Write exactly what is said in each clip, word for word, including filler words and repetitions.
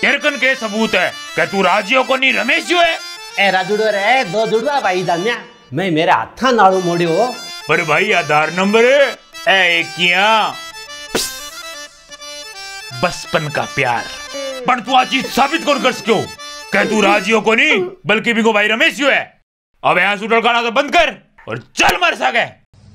तेरे कन के सबूत है कि तू राजियो को नहीं रमेश जो है। ए राजुड़ो रे दो जुड़वा भाई जान्या मैं मेरे हाथा नाड़ू मोड़ियो पर भाई आधार नंबर ए एकिया बचपन का प्यार पर तू आज चीज साबित कौन कर सको कि तू राजियो को नहीं बल्कि भी को भाई रमेश जो है। अब यहाँ सुटल खाना तो बंद कर और चल मर सके।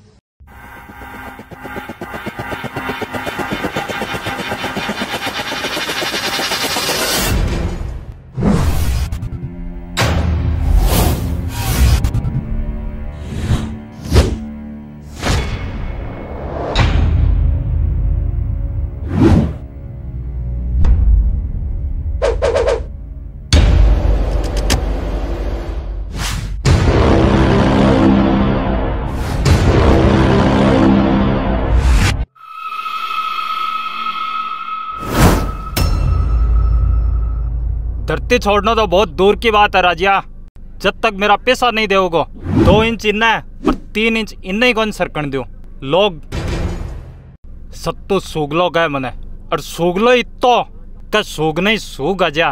धरती छोड़ना तो बहुत दूर की बात है राजिया। जब तक मेरा पैसा नहीं दोगे दो इंच इन्ना और तीन इंच इन्ना ही कौन सरकन दो लोग सत्तू सूग लो गए मने और सूग लो इतो का सूग नहीं सूग आजा।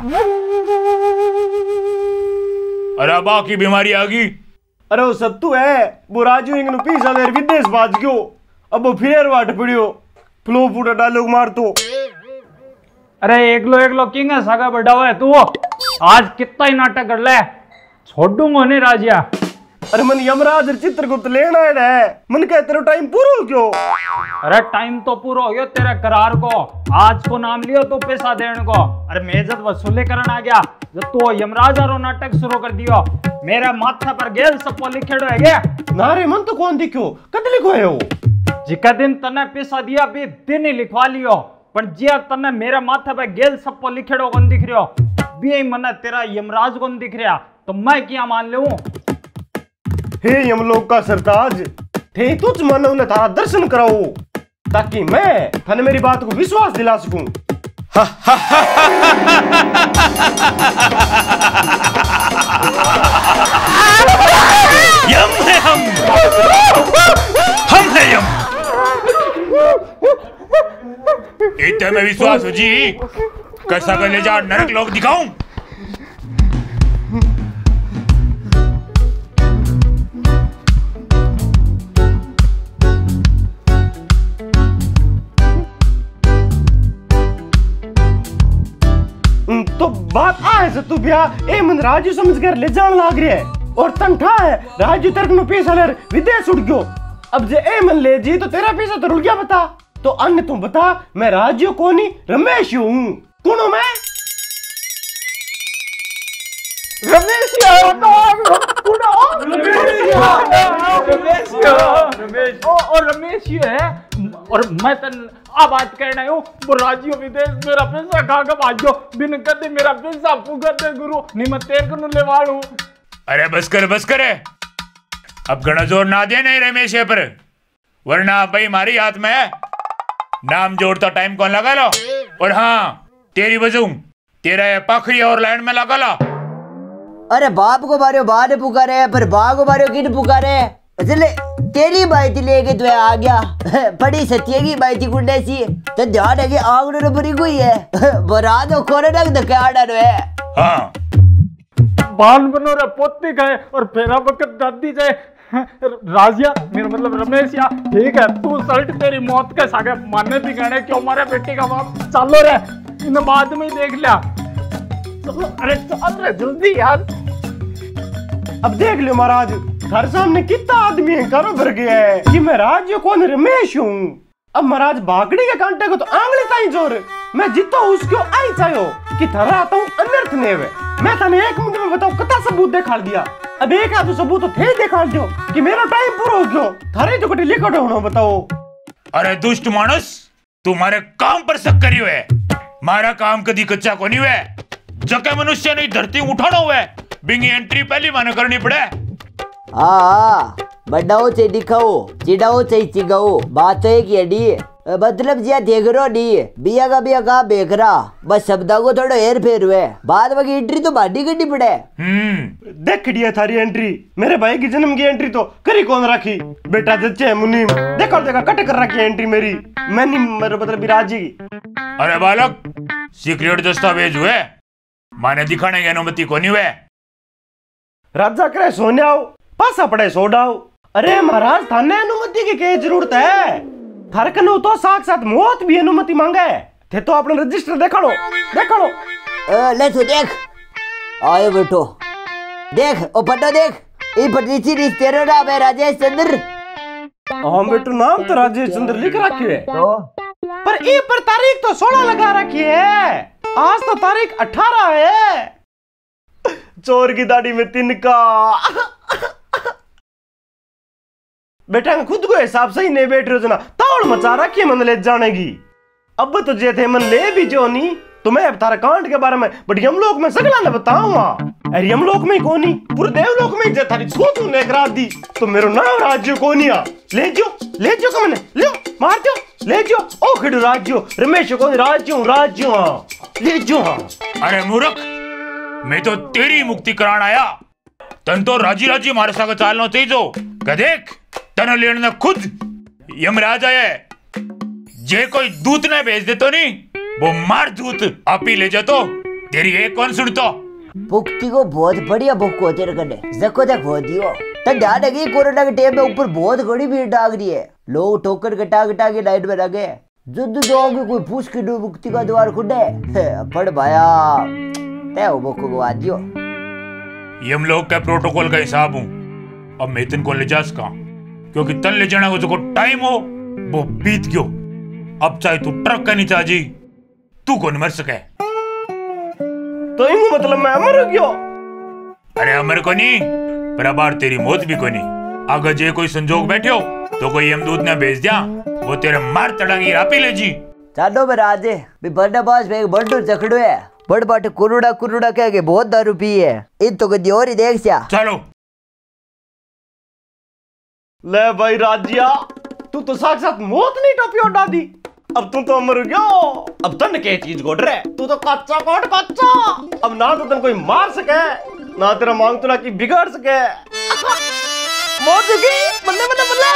अरे बा की बीमारी आ गई। अरे वो सत्तू है वो राजू इंग पीसा देर विदेश बाज गयो अब वो फिर वाट पड़ियो फ्लो फूटा डायलॉग मार तो। अरे एक लो एक लो किंग है सागा बड़ा हुआ है तू आज कितना ही नाटक कर ले छोड़ूंगा नहीं राजिया। अरे मन यमराज चित्रगुप्त लेना है मन कह तेरा टाइम पूरा हो गयो। अरे टाइम तो पूरा हो गया तेरे करार को आज को नाम लियो तो पैसा देने को। अरे मैं इज्जत वसूली करने आ गया जब तू यमराज और नाटक शुरू कर दियो मेरे माथा पर गेल सप्पो लिखेड़ो है गया नारे मन तो कौन दिखो कद लिखो है वो जिका दिन तने पैसा दिया भी दिन ही लिखवा लियो पर जिया तने मेरे माथे पे गेल सप्पो लिखेड़ो कौन दिख रहो भी मने तेरा यमराज कौन दिख रहा तो मैं क्या मान लूं। हे यमलोक का सरताज थे तुझ मन उन्हें तारा दर्शन कराओ ताकि मैं थाने मेरी बात को विश्वास दिला सकूं। यम है हम हम है यम इतने में विश्वास हो जी कैसा कर ले जा नरक लोग दिखाऊं। तो बात आ है तू भैया ए मन राजू समझ कर ले जान लाग रहा है और तनठा है राजू तेरे को पैसा ले विदेश उड़ गयो अब जे ए मन ले जी तो तेरा पैसा तो रुक गया बता तो अन्य तुम बता मैं राजू को नहीं रमेश हूँ कौन हूँ मैं रमेश रमेश और रमेश ही है और मैं तन आ बात करना हूँ वो राजियो विदेश मेरा पैसा खा कर भाजो बिन कदे मेरा पैसा फूका दे गुरु नहीं मैं तेरे को लेवाड़ू। अरे बस कर बस करे अब घना जोर ना दे नहीं रमेश पर वरना भाई हमारी हाथ में है नाम जोड़ता टाइम कौन लगा लो और हाँ तेरी बजू तेरा ये पखरी और लैंड में लगा लो। अरे बाप को बारे बारे पुकारे पर बा को बारे किन पुकारे चले तेरी बाई थी लेके तो आ गया बड़ी सत्य की बाई थी गुंडे सी तो ध्यान है कि आंगड़े रे बड़ी कोई है बरा दो कोरे तक धक्के आड़ा रे। हाँ बाल बनो रे पोती गए और फेरा वक्त दादी जाए राजिया मेरा मतलब रमेश या ठीक है तू सल्ट तेरी मौत के सागे मानने भी गए क्यों हमारे बेटे का बाप चलो रे इन बाद में ही देख लिया चलो अरे चल रे जल्दी यार। अब देख लियो महाराज घर सामने कितना आदमी है करो भर गया है कि मैं राज कौन रमेश हूँ। अब महाराज भागड़ी के कांटे को तो आंगली ताई जोर मैं जीतो उसको आई चाहो कि थरा आता हूँ अनर्थ ने वे मैं थाने एक मिनट में बताओ कता सबूत देखा दिया अब एक आधो सबूत तो थे देखा दो कि मेरा टाइम पूरा हो गयो थारे जो कटी लिखट होना बताओ। अरे दुष्ट मानस तुम्हारे काम पर शक करी हुए मारा काम कदी कच्चा को नहीं हुए जके मनुष्य ने धरती उठाना हुए बिंगी एंट्री पहली माने करनी पड़े। हाँ बड़ाओ चाहे दिखाओ चिड़ाओ चाहे चिगाओ बात है कि अड़ी मतलब जिया देख रो नहीं बिया का बिया कहा बेख रहा बस शब्दा को थोड़ा हेर फेर हुए बाद में एंट्री तो बाडी गड्डी पड़े। हम्म देख दिया थारी एंट्री मेरे भाई की जन्म की एंट्री तो करी कौन रखी बेटा जच्चे मुनीम देखो देखो कट कर रखी एंट्री मेरी मैंने मेरे मतलब राजी की। अरे बालक सीक्रेट दस्तावेज हुए माने दिखाने की अनुमति को नहीं हुए। राजा करे सोने आओ पासा पड़े सोडाओ। अरे महाराज थाने अनुमति की क्या जरूरत है थारे कनु तो साक्षात मौत भी अनुमति मांगे थे तो अपने रजिस्टर देखा लो देखा लो। ले तू देख आयो बेटो देख ओ पट्टो देख ई पटरीची रिश्तेरो नाम है राजेश चंद्र। हाँ बेटू नाम तो राजेश चंद्र लिख रखी है तो पर ई पर तारीख तो सोलह लगा रखी है आज तो तारीख अठारह है। चोर की दाढ़ी में तिनका बेटा खुद को हिसाब सही नहीं बैठ रहे हो ना तावड़ मचा रखी है मन ले जाने की। अब तो जे थे मन ले भी जो नहीं तो मैं तारा कांड के बारे में बट यमलोक में सगला ने बताऊंगा। अरे यमलोक में कोनी पूरे देवलोक में जे थारी सोचू ने करा दी तो मेरो नाम राज्य कोनिया ले जो ले जो कमने ले मार दो ले जो ओ खिडू राज्य रमेश को राज्य राज्य ले जो। अरे मूर्ख मैं तो तेरी मुक्ति कराने आया तन तो राजी राजी मारे साथ चालना चाहिए जो देख तन लेने खुद यमराज आया जे कोई दूत ने भेज दे तो नहीं वो मार दूत आप ही ले जा तो तेरी एक कौन सुनतो। पुक्ति को बहुत बढ़िया बुक को तेरे कने जको तक हो दियो तो ध्यान रखिए कोरोना के टाइम में ऊपर बहुत बड़ी भीड़ डाग रही है लोग टोकन कटा कटा के लाइट में लगे जुद्ध जाओगे कोई पूछ के मुक्ति का द्वार खुले पढ़ भाया तय बुक को आ दियो। यमलोक के प्रोटोकॉल का हिसाब हूँ अब मैं तन को ले जा सका क्योंकि तन ले जाना को टाइम हो वो बीत गयो। अब चाहे तू ट्रक का नीचे आ जी तू कौन मर सके तो इंगू मतलब मैं अमर हो गयो। अरे अमर को नहीं पर अबार तेरी मौत भी को नहीं अगर जे कोई संजोग बैठे हो तो कोई यमदूत ने भेज दिया वो तेरे मार तड़ांगी रापी ले जी। चलो मैं राजे भी बड़े पास में एक बंडू चकड़ो है बड़ बाटे कुरुड़ा कुरुड़ा कह के बहुत दारू पी है इन तो कदी और ही देख सा चलो। ले भाई राजिया तू तो साक्षात मौत नहीं टोपी उड़ा दी अब तू तो अमर हो गयो। अब तन के चीज गोड़ रहे तू तो कच्चा कोट कच्चा अब ना तो तन कोई मार सके ना तेरा मांग तुला की बिगाड़ सके मौत की बल्ले बल्ले बल्ले।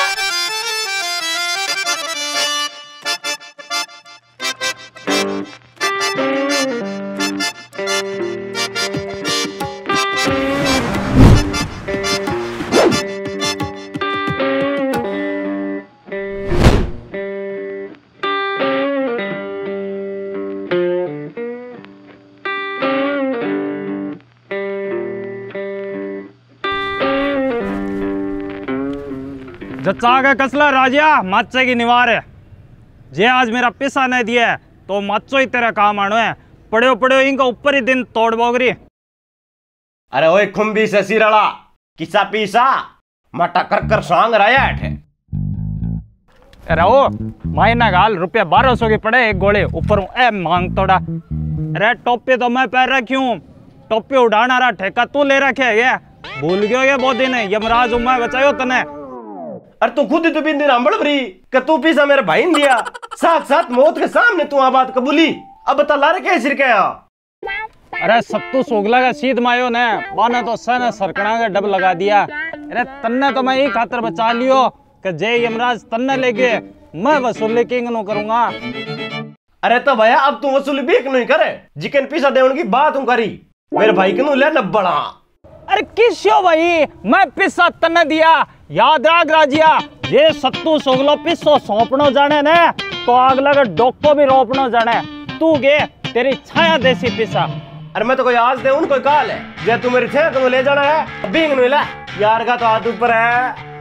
जच्चा का कसला राजिया माचे की निवार है जे आज मेरा पिसा नहीं दिया है तो माचो ही तेरा काम आनो है पड़ो पड़ो इनका ऊपर ही दिन तोड़ बोगरी। अरे ओए खुम्बी से सिरला किसा पीसा मटा कर कर सांग रहा है। अरे ओ महीना गाल रुपया बारह सौ के पड़े एक गोले ऊपर ए मांग तोड़ा। अरे टोपी तो मैं पैर रखी हूँ टोपी उड़ाना रहा ठेका तू ले रखे है भूल गयो ये बहुत दिन है यमराज मैं बचायो तने। अरे तू खुद ही तो बिंदी नांबड़ भरी कि तू पीसा मेरे भाई ने दिया साथ साथ मौत के सामने तू आ बात कबूली अब बता ला रखे सिर के यहाँ। अरे सत्तू सोगला का सीध मायो ने बाने तो सन सरकड़ा का डब लगा दिया। अरे तन्ने तो मैं एक खातर बचा लियो कि जय यमराज तन्ने लेके मैं वसूली किंग नो करूंगा। अरे तो भैया अब तू वसूली भी नहीं करे जिकन पीसा देने की बात हूं करी मेरे भाई के नु ले नब्बड़ा। अरे किस्यो भाई मैं पिस्सा तन्ने दिया याद राग राजिया ये सत्तू सोगलो पिस्सो सौंपनो जाने ने तो अगला का डोको भी रोपनो जाने तू गे तेरी छाया देसी पिस्सा। अरे मैं तो कोई आज दे उन कोई काल है जे तू मेरी थे तो ले जाना है बिंग नु ले यार का तो हाथ ऊपर है।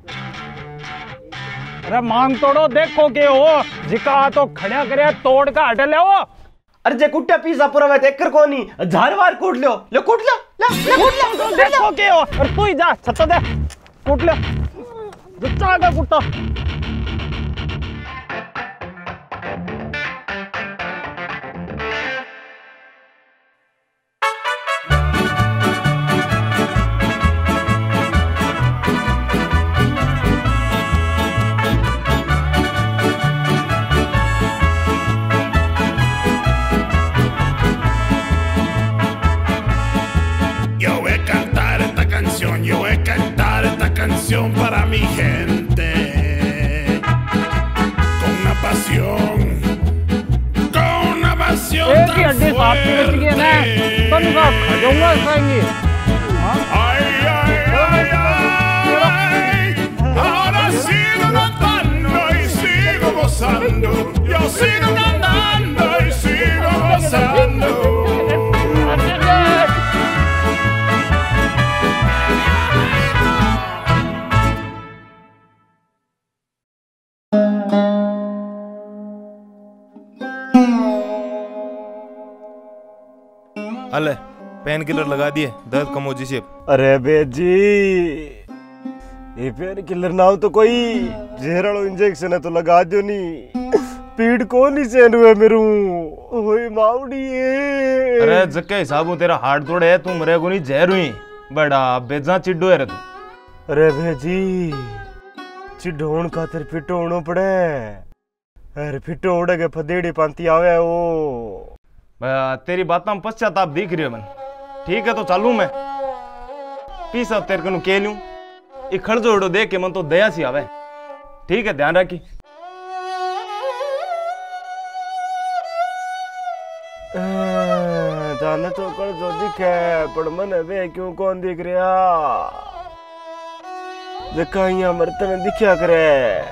अरे मांग तोड़ो देखो के हो जिका तो खड़ा करे तोड़ का हट ले वो। अरे जे कुट्टा पीसा पूरा वे एकर कोनी झारवार कूट लो ले कूट लो ले ले कूट लो देखो के हो और तू ही जा छत्ता दे कूट ले गुच्चा का कुत्ता। pasión para mi gente. Con una pasión, con una pasión एक ही tan हड्डी साफ की बच गई है ना, तो नहीं साफ खजूंगा खाएंगे। Ay, ay, ay, ay. Ahora sigo cantando y sigo gozando. Yo sigo cantando y sigo gozando. अले पेन किलर लगा दिए, दर्द कम हो जिसे। अरे बेजी ये पेन किलर ना हो तो कोई जहरालो इंजेक्शन है तो लगा दो नहीं, पीड़ को नहीं सहन हुए मेरू ओए मावड़ी है। अरे जक्के हिसाब तेरा हार्ट तोड़े है, तू मरे को नहीं जहर हुई बड़ा बेजा चिड्डो है रे तू। अरे बेजी चिड्डोण खातिर फिटो होना पड़े, अरे फिटो उड़े के फदेड़ी पांती आवे ओ। तेरी बात में पश्चाताप दिख रही है मन। ठीक है तो चालू मैं पीसा तेरे को के लूं, एक खड़ जोड़ो देख के मन तो दया सी आवे। ठीक है ध्यान रखी। जाने तो कर जो दिखे पर मन वे क्यों कौन दिख रहा, देखा यहाँ मरते ने दिखा करे।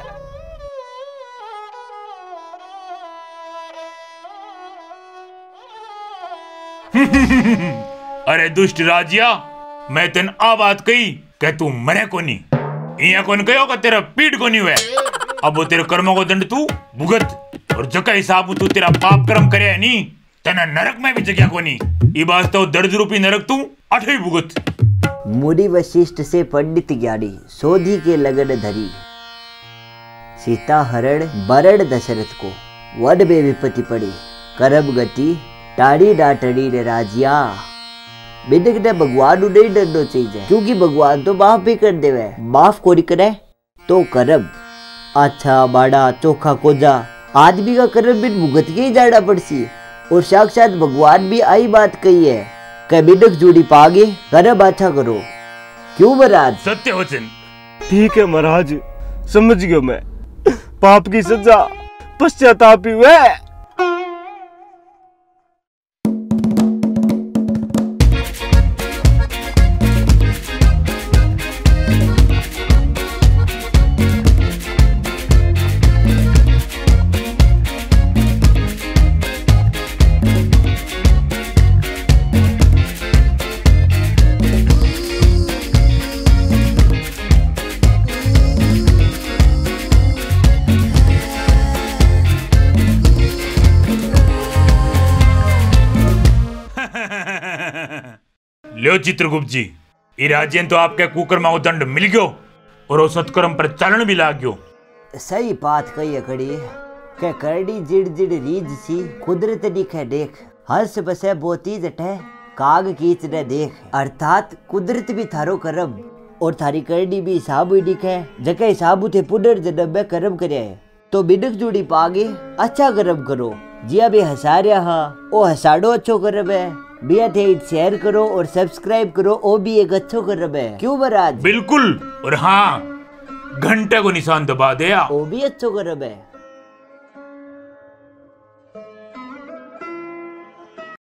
अरे दुष्ट राजिया, मैं तेन आ बात कही कि तू मरे को नहीं, इया कौन कहो कि तेरा पीठ को नहीं हुआ। अब वो तेरे कर्मों को दंड तू भुगत, और जका हिसाब तू तेरा पाप कर्म करे है नी, तेना नरक में भी जगह को नहीं। ये बात तो दर्द रूपी नरक तू अठे भुगत। मुनि वशिष्ठ से पंडित ज्ञानी, सोधी के लगन धरी, सीता हरण बरण दशरथ को, वन में विपत्ति पड़ी, करम गति टाड़ी डाटड़ी रे राजिया। बिदक ने भगवान नु नहीं डरना चाहिए, क्योंकि भगवान तो माफ भी कर देवे, माफ कोई करे तो करम। अच्छा बाड़ा चोखा कोजा आदमी का कर्म बिन भुगत के ही जाना पड़सी, और साक्षात भगवान भी आई बात कही है कि बिदक जुड़ी पागे कर्म अच्छा करो। क्यों महाराज? सत्य वचन। ठीक है महाराज, समझ गया मैं, पाप की सजा पश्चाताप ही हुए। लो चित्रगुप्त जी, ये राज्यन तो आपके कुकर्मा को दंड मिल गयो और वो सत्कर्म पर चालन भी लाग गयो। सही बात कही है कड़ी के करड़ी जिड़ जिड़ रीज सी कुदरत दिखे देख, हर्ष बसे बोती जटे काग कीच ने देख। अर्थात कुदरत भी थारो कर्म और थारी करड़ी भी हिसाब ही दिखे, जके हिसाब थे पुनर्जन्म में कर्म करे है तो बिडक जुड़ी पागे अच्छा कर्म करो। जिया भी हसा रहा हा ओ हसाड़ो अच्छो कर्म है, बिया थे शेयर करो और सब्सक्राइब करो, ओ भी एक अच्छो कर्म है। क्यों महाराज? बिल्कुल, और हाँ घंटे को निशान दबा दिया, ओ भी अच्छो कर्म है।